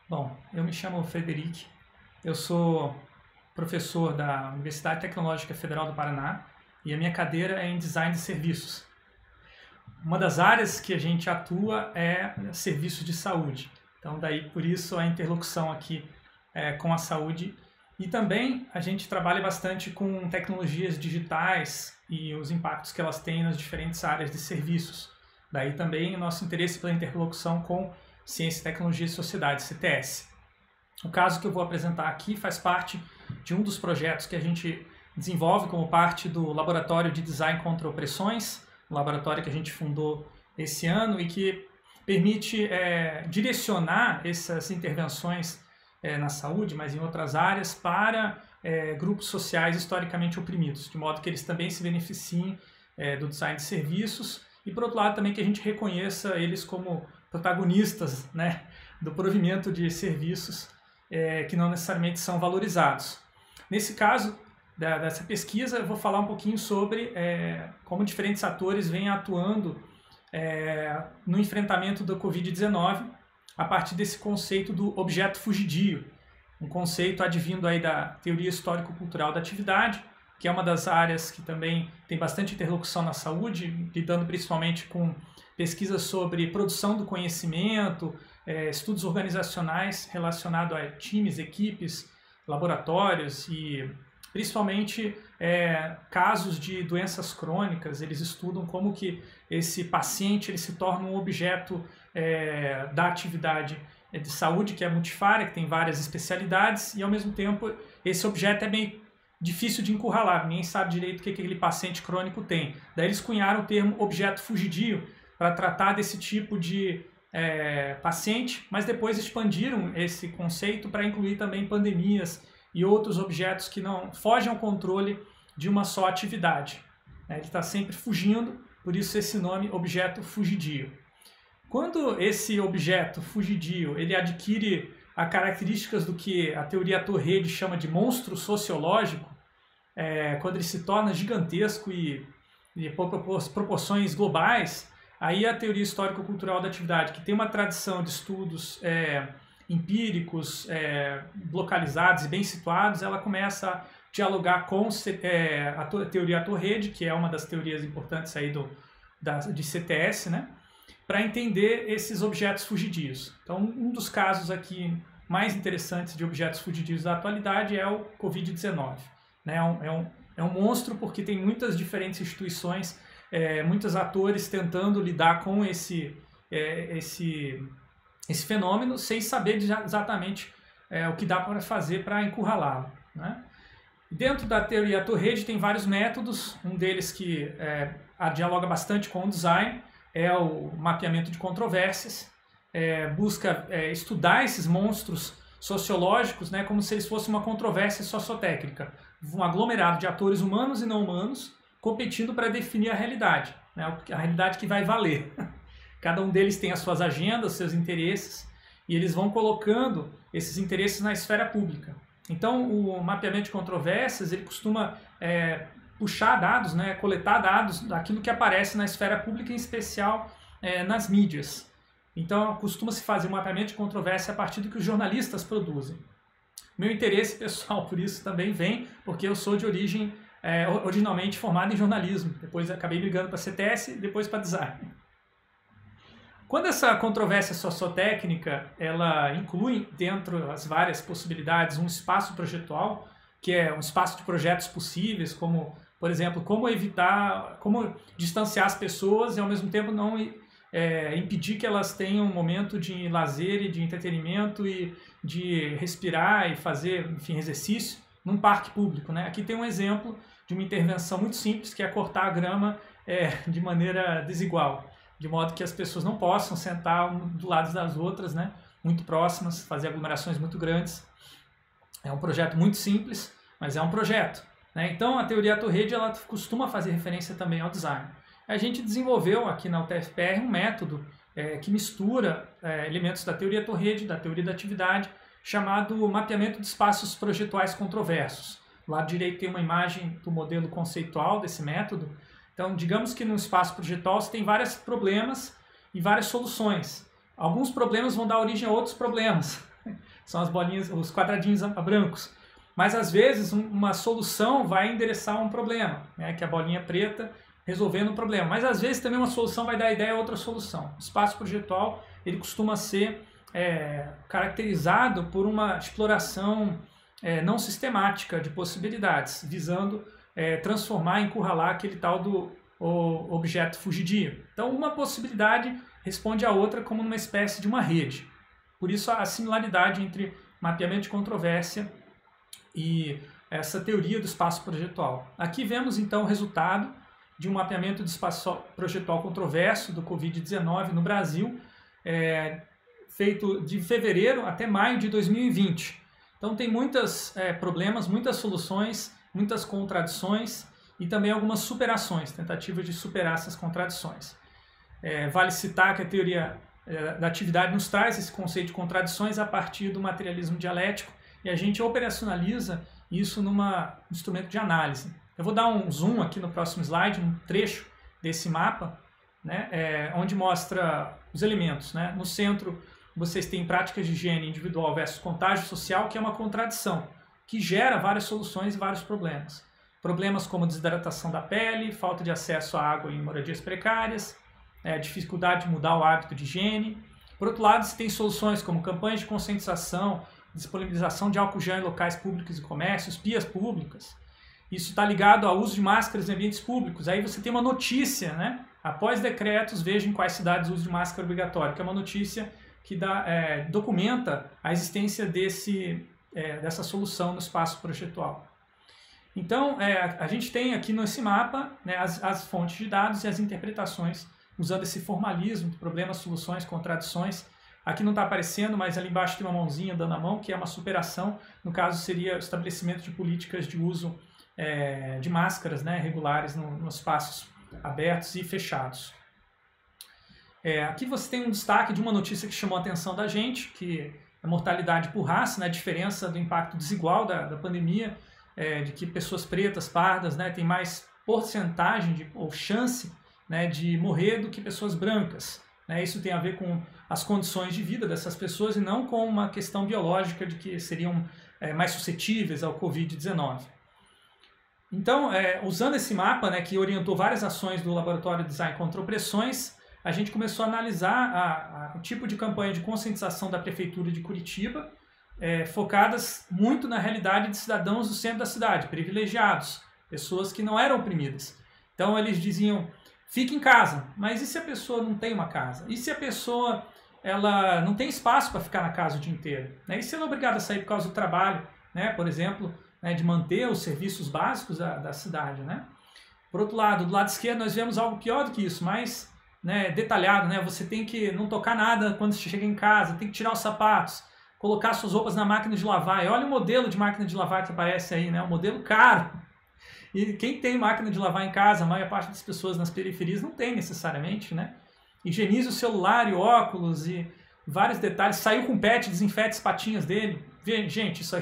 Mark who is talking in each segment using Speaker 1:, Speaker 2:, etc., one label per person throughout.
Speaker 1: Bom, eu me chamo Frederic, eu sou professor da Universidade Tecnológica Federal do Paraná e a minha cadeira é em Design de Serviços. Uma das áreas que a gente atua é serviços de saúde, então daí por isso a interlocução aqui com a saúde. E também a gente trabalha bastante com tecnologias digitais e os impactos que elas têm nas diferentes áreas de serviços. Daí também o nosso interesse pela interlocução com Ciência, Tecnologia e Sociedade, CTS. O caso que eu vou apresentar aqui faz parte de um dos projetos que a gente desenvolve como parte do Laboratório de Design contra Opressões, um laboratório que a gente fundou esse ano e que permite direcionar essas intervenções na saúde, mas em outras áreas, para grupos sociais historicamente oprimidos, de modo que eles também se beneficiem do design de serviços e, por outro lado, também que a gente reconheça eles como protagonistas, né, do provimento de serviços que não necessariamente são valorizados. Nesse caso dessa pesquisa, eu vou falar um pouquinho sobre como diferentes atores vêm atuando no enfrentamento da Covid-19 a partir desse conceito do objeto fugidio, um conceito advindo aí da teoria histórico-cultural da atividade, que é uma das áreas que também tem bastante interlocução na saúde, lidando principalmente com pesquisas sobre produção do conhecimento, estudos organizacionais relacionados a times, equipes, laboratórios e principalmente casos de doenças crônicas. Eles estudam como que esse paciente ele se torna um objeto da atividade de saúde, que é multifária, que tem várias especialidades, e ao mesmo tempo esse objeto é meio difícil de encurralar, ninguém sabe direito o que aquele paciente crônico tem. Daí eles cunharam o termo objeto fugidio para tratar desse tipo de paciente, mas depois expandiram esse conceito para incluir também pandemias e outros objetos que não fogem ao controle de uma só atividade. Ele está sempre fugindo, por isso esse nome objeto fugidio. Quando esse objeto fugidio ele adquire as características do que a teoria Tourette chama de monstro sociológico, quando ele se torna gigantesco e por proporções globais, aí a teoria histórico-cultural da atividade, que tem uma tradição de estudos empíricos, localizados e bem situados, ela começa a dialogar com a teoria Tourette, que é uma das teorias importantes aí de CTS, né? Para entender esses objetos fugidios. Então, um dos casos aqui mais interessantes de objetos fugidios da atualidade é o Covid-19. Né? É um monstro porque tem muitas diferentes instituições, muitos atores tentando lidar com esse fenômeno sem saber exatamente o que dá para fazer para encurralá-lo. Né? Dentro da teoria Tourette tem vários métodos, um deles que dialoga bastante com o design, é o mapeamento de controvérsias, busca estudar esses monstros sociológicos, né, como se eles fossem uma controvérsia sociotécnica, um aglomerado de atores humanos e não humanos competindo para definir a realidade, né, a realidade que vai valer. Cada um deles tem as suas agendas, seus interesses, e eles vão colocando esses interesses na esfera pública. Então, o mapeamento de controvérsias ele costuma puxar dados, né, coletar dados daquilo que aparece na esfera pública, em especial nas mídias. Então, costuma-se fazer um mapeamento de controvérsia a partir do que os jornalistas produzem. Meu interesse pessoal por isso também vem porque eu sou de origem, originalmente formado em jornalismo. Depois acabei migrando para CTS e depois para design. Quando essa controvérsia sociotécnica, ela inclui dentro das várias possibilidades um espaço projetual, que é um espaço de projetos possíveis, como, por exemplo, como distanciar as pessoas e ao mesmo tempo não impedir que elas tenham um momento de lazer e de entretenimento e de respirar e fazer, enfim, exercício num parque público. Né? Aqui tem um exemplo de uma intervenção muito simples, que é cortar a grama de maneira desigual, de modo que as pessoas não possam sentar do lado das outras, né? Muito próximas, fazer aglomerações muito grandes. É um projeto muito simples, mas é um projeto. Né? Então, a teoria Tourette ela costuma fazer referência também ao design. A gente desenvolveu aqui na UTFPR um método que mistura elementos da teoria Tourette, da teoria da atividade, chamado mapeamento de espaços projetuais controversos. Do lado direito tem uma imagem do modelo conceitual desse método. Então, digamos que no espaço projetual você tem vários problemas e várias soluções. Alguns problemas vão dar origem a outros problemas. são as bolinhas, os quadradinhos brancos. Mas às vezes uma solução vai endereçar um problema, né, que é a bolinha preta resolvendo um problema. Mas às vezes também uma solução vai dar ideia a outra solução. O espaço projetual ele costuma ser caracterizado por uma exploração não sistemática de possibilidades, visando transformar, encurralar aquele tal do objeto fugidio. Então uma possibilidade responde à outra como numa espécie de uma rede. Por isso a similaridade entre mapeamento de controvérsia e essa teoria do espaço projetual. Aqui vemos então o resultado de um mapeamento de espaço projetual controverso do Covid-19 no Brasil, feito de fevereiro até maio de 2020. Então tem muitos problemas, muitas soluções, muitas contradições e também algumas superações, tentativas de superar essas contradições. Vale citar que a teoria da atividade nos traz esse conceito de contradições a partir do materialismo dialético e a gente operacionaliza isso num instrumento de análise. Eu vou dar um zoom aqui no próximo slide, um trecho desse mapa, né, onde mostra os elementos. Né? No centro vocês têm práticas de higiene individual versus contágio social, que é uma contradição, que gera várias soluções e vários problemas. Problemas como desidratação da pele, falta de acesso à água em moradias precárias, dificuldade de mudar o hábito de higiene. Por outro lado, você tem soluções como campanhas de conscientização, disponibilização de álcool gel em locais públicos e comércios, pias públicas. Isso está ligado ao uso de máscaras em ambientes públicos. Aí você tem uma notícia, né? Após decretos, veja em quais cidades o uso de máscara é obrigatório, que é uma notícia que documenta a existência dessa solução no espaço projetual. Então, a gente tem aqui nesse mapa, né, as fontes de dados e as interpretações, usando esse formalismo de problemas, soluções, contradições. Aqui não está aparecendo, mas ali embaixo tem uma mãozinha dando a mão, que é uma superação. No caso, seria o estabelecimento de políticas de uso de máscaras, né, regulares nos espaços abertos e fechados. Aqui você tem um destaque de uma notícia que chamou a atenção da gente, que é a mortalidade por raça, né, a diferença do impacto desigual da pandemia, de que pessoas pretas, pardas, né, têm mais porcentagem ou chance, né, de morrer do que pessoas brancas. Né? Isso tem a ver com as condições de vida dessas pessoas e não com uma questão biológica de que seriam mais suscetíveis ao Covid-19. Então, usando esse mapa, né, que orientou várias ações do Laboratório de Design contra Opressões, a gente começou a analisar o tipo de campanha de conscientização da Prefeitura de Curitiba, focadas muito na realidade de cidadãos do centro da cidade, privilegiados, pessoas que não eram oprimidas. Então eles diziam, fique em casa, mas e se a pessoa não tem uma casa? E se a pessoa ela não tem espaço para ficar na casa o dia inteiro? Né? E se ela é obrigada a sair por causa do trabalho, né? Por exemplo, né, de manter os serviços básicos da cidade? Né? Por outro lado, do lado esquerdo nós vemos algo pior do que isso, mais detalhado. Né? Você tem que não tocar nada quando você chega em casa, tem que tirar os sapatos, colocar suas roupas na máquina de lavar. E olha o modelo de máquina de lavar que aparece aí, né? Um modelo caro. E quem tem máquina de lavar em casa, a maior parte das pessoas nas periferias não tem necessariamente, né? Higienize o celular e óculos e vários detalhes. Saiu com o pet, desinfete as patinhas dele. Gente, isso aí,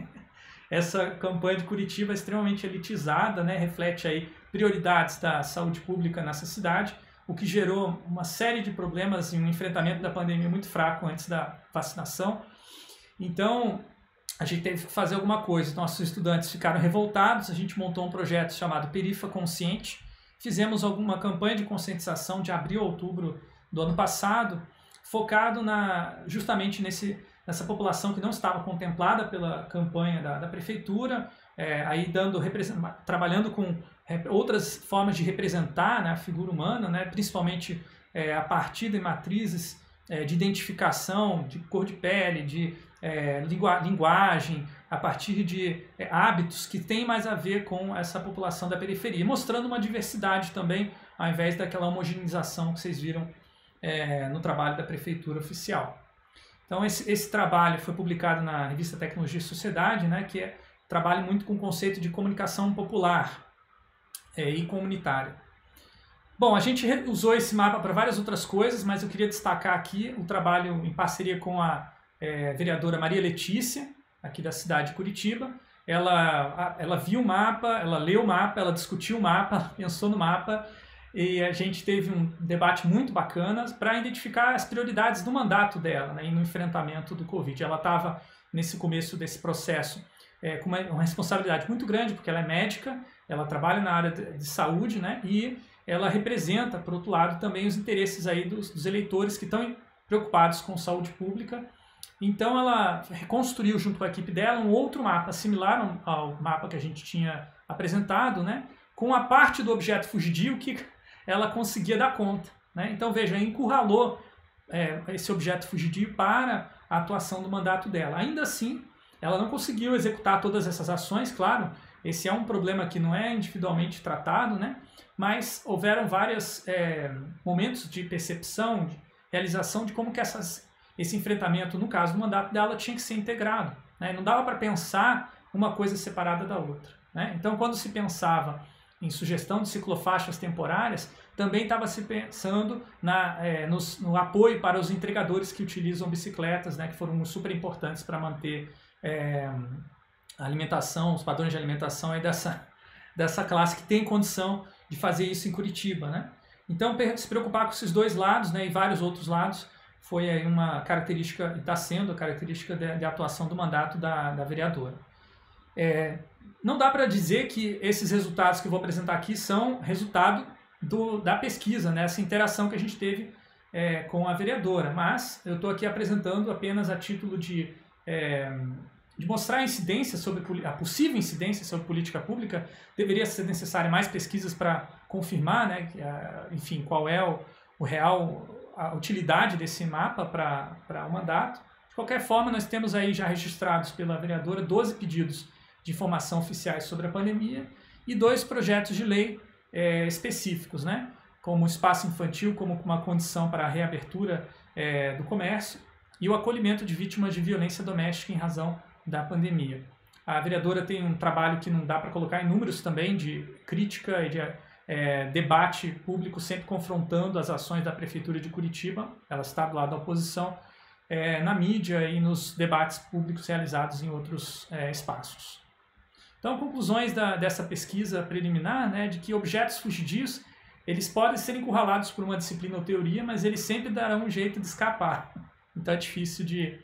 Speaker 1: essa campanha de Curitiba é extremamente elitizada, né? Reflete aí prioridades da saúde pública nessa cidade, o que gerou uma série de problemas e um enfrentamento da pandemia muito fraco antes da vacinação. Então, a gente teve que fazer alguma coisa. Nossos estudantes ficaram revoltados, a gente montou um projeto chamado Perifa Consciente, fizemos alguma campanha de conscientização de abril a outubro do ano passado, focado justamente nessa população que não estava contemplada pela campanha da prefeitura, aí trabalhando com outras formas de representar, né, a figura humana, né, principalmente a partir de matrizes de identificação, de cor de pele, de linguagem, a partir de hábitos que têm mais a ver com essa população da periferia, mostrando uma diversidade também, ao invés daquela homogeneização que vocês viram no trabalho da prefeitura oficial. Então esse trabalho foi publicado na revista Tecnologia e Sociedade, né, que trabalha muito com o conceito de comunicação popular e comunitária. Bom, a gente usou esse mapa para várias outras coisas, mas eu queria destacar aqui o trabalho em parceria com a vereadora Maria Letícia, aqui da cidade de Curitiba. Ela viu o mapa, ela leu o mapa, ela discutiu o mapa, ela pensou no mapa, e a gente teve um debate muito bacana para identificar as prioridades do mandato dela, né, e no enfrentamento do Covid. Ela estava nesse começo desse processo com uma responsabilidade muito grande, porque ela é médica, ela trabalha na área de saúde, né? E ela representa, por outro lado, também os interesses aí dos eleitores que estão preocupados com saúde pública. Então ela reconstruiu junto com a equipe dela um outro mapa, similar ao mapa que a gente tinha apresentado, né? Com a parte do objeto fugidio que ela conseguia dar conta, né? Então veja, encurralou esse objeto fugidio para a atuação do mandato dela. Ainda assim, ela não conseguiu executar todas essas ações, claro, esse é um problema que não é individualmente tratado, né? Mas houveram vários momentos de percepção, de realização de como que esse enfrentamento, no caso do mandato dela, tinha que ser integrado, né? Não dava para pensar uma coisa separada da outra, né? Então, quando se pensava em sugestão de ciclofaixas temporárias, também estava se pensando no apoio para os entregadores que utilizam bicicletas, né, que foram super importantes para manter a alimentação, os padrões de alimentação aí dessa classe que tem condição de fazer isso em Curitiba, né? Então, se preocupar com esses dois lados, né, e vários outros lados, foi aí uma característica, e está sendo a característica de atuação do mandato da vereadora. Não dá para dizer que esses resultados que eu vou apresentar aqui são resultado da pesquisa, né, essa interação que a gente teve com a vereadora, mas eu estou aqui apresentando apenas a título de mostrar a incidência a possível incidência sobre política pública. Deveria ser necessária mais pesquisas para confirmar, né, enfim, qual é a utilidade desse mapa para o mandato. De qualquer forma, nós temos aí já registrados pela vereadora 12 pedidos de informação oficiais sobre a pandemia e 2 projetos de lei específicos, né, como o espaço infantil como uma condição para a reabertura do comércio e o acolhimento de vítimas de violência doméstica em razão da pandemia. A vereadora tem um trabalho que não dá para colocar em números também, de crítica e de debate público, sempre confrontando as ações da Prefeitura de Curitiba. Ela está do lado da oposição, na mídia e nos debates públicos realizados em outros espaços. Então, conclusões dessa pesquisa preliminar, né, de que objetos fugidios eles podem ser encurralados por uma disciplina ou teoria, mas eles sempre darão um jeito de escapar. Então é difícil de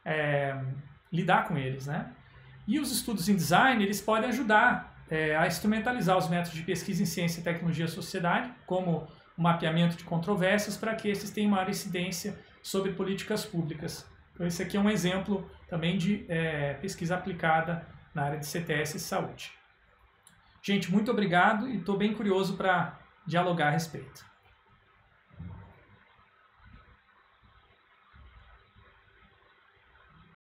Speaker 1: lidar com eles, né? E os estudos em design, eles podem ajudar a instrumentalizar os métodos de pesquisa em ciência, tecnologia e sociedade, como o mapeamento de controvérsias, para que esses tenham maior incidência sobre políticas públicas. Então esse aqui é um exemplo também de pesquisa aplicada na área de CTS e saúde. Gente, muito obrigado e estou bem curioso para dialogar a respeito.